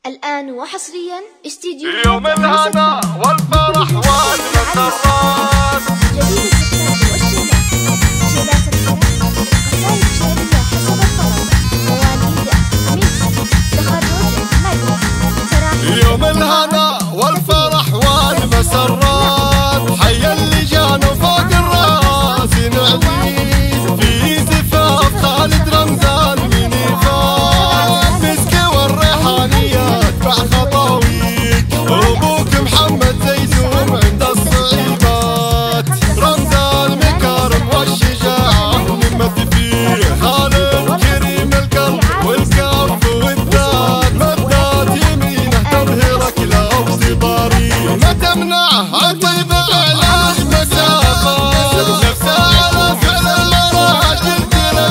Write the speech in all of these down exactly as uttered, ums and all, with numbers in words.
الآن وحصريا استديو يوم الهنا والفرح والمسرات، جديد الزفاف والشيلات، شيلات الفرح، قصائد شعرية حسب الطلب، مواليد ميكس، تخرج مدرسة، تراحيب. يوم الهنا والفرح والمسرات، حي اللي جانا فوق الراس نعديه في زفاف خالد رمضان من يفات مسك والريحانيات مع خطاويك، ابوك محمد زيزوم عند الصعيبات، رمضان مكارم والشجاعه نمت فيه، خالد كريم القلب والكف والذات، مدات يمينه تظهرك لو صباري، ما تمنعه عن طيب اعلى المسافات، نفسه على فعل المراجل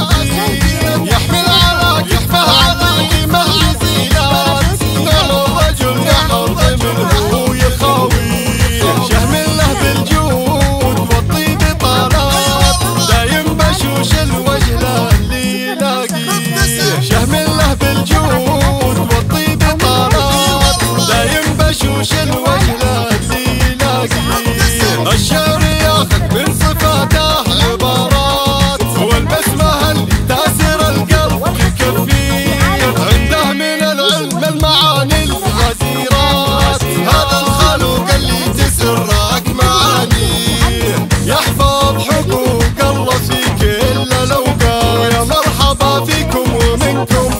تلبيه، يحمل على كتفه عظيمه جزيلات، نعم الرجل يحرض منه ويخاويه، شهم له بالجود والطيب طالات، دايم بشوش الوجه اللي يلاقيه، شهم له بالجود والطيب طالات، دايم بشوش الوجه اللي يلاقيه، الشعر ياخذ من صفاته عبارات، والبسمه اللي تاسر القلب تكفيه، عنده من العلم المعاني الغزيرات، هذا الخلوق اللي تسرك معانيه، يحفظ حقوق الله في كل الاوقات، يا مرحبا فيكم ومنكم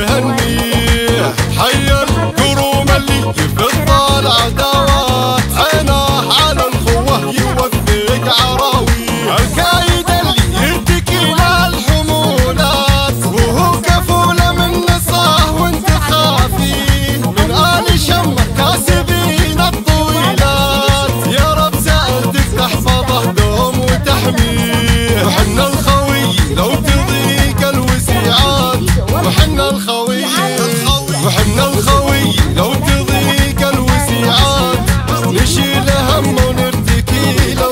نهنيه، حي الكروم اللي يفض العداوات، عينه على الخوه يوفق عراوي، الكايد اللي يرتكي للحمولات، وهو كفوله من نصاه وانت خافين، من آل شمه كاسبين الطويلات، يا رب سألتك تحفظه دوم وتحميه، وحنا الخوي لو تضيق الوسيعات، وحنا الخوي وحنا الخوي لو تضيق الوسيعات، نشيل هم ونرتكي لو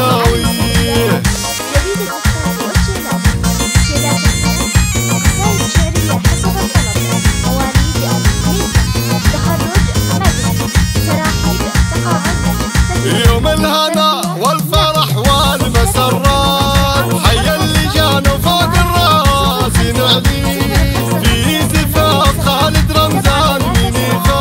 نداويه. جديد الزفاف والشيلات، شيلات الفرح، قصائد شعرية حسب الطلب، مواليد ميكس، تخرج مدرسة، تراحيب، تقاعد، يوم الهنا والفرح والمسرات، حي اللي جانا فوق الراس نعديه في زفاف خالد رمضان من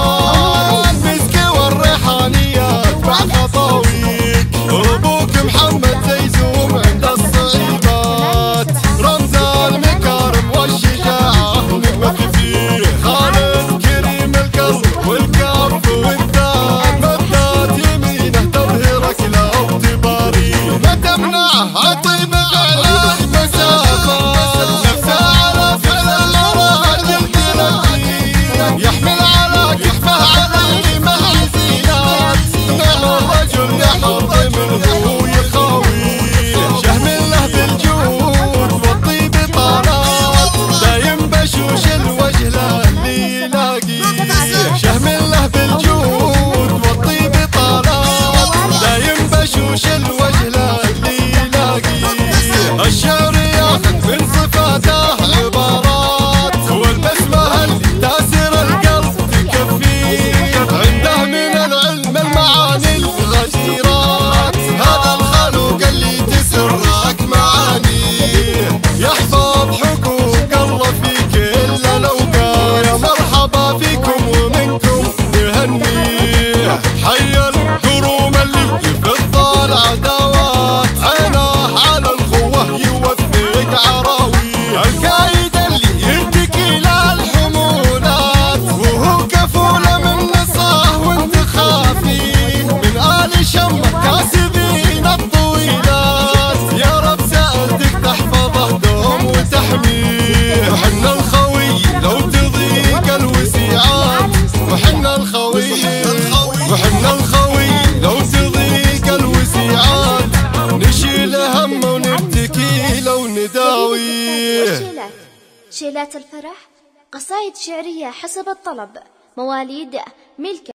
يفات مسك والريحانيات مع خطاويك، ابوك محمد زيزوم عند الصعيبات، رمضان مكارم والشجاعه نمت فيه، خالد كريم القلب والكف والذات، مدات يمينه تظهرك لو تباري، ما تمنعه عن طيب اعلى المسافات، نفسه على فعل المراجل تلبيه، يحمل على كتفه عظيمه جزيلات، نعم الرجل يحرض منه ويخاويه، شهم له بالجود والطيب طالات، دايم بشوش الوجه اللي يلاقيه، شهم له بالجود والطيب طالات، دايم بشوش الوجه اللي يلاقيه، الشعر ياخذ من صفاته عبارات، والبسمه اللي تاسر القلب تكفيه، عنده من العلم المعاني الغزيرات، هذا الخلوق اللي تسرك معانيه، يحفظ حقوق الله في كل الاوقات، يا مرحبا فيكم ومنكم نهنيه، حي الكروم اللي يفض العداوات، عينه على الخوه يوفق عراوي، الكايد اللي يرتكي للحمولات، وهو كفوله من نصاه وانت خافين، من آل شمه كاسبين الطويلات، يا رب سألتك تحفظه دوم وتحميه، وحنا الخوي لو تضيق الوسيعات، وحنا الخوي وحنا الخوي لو تضيق الوسيعات، نشيل هم ونبتكي لو نداويه. والشيلات، شيلات الفرح، قصائد شعرية حسب الطلب، مواليد ملك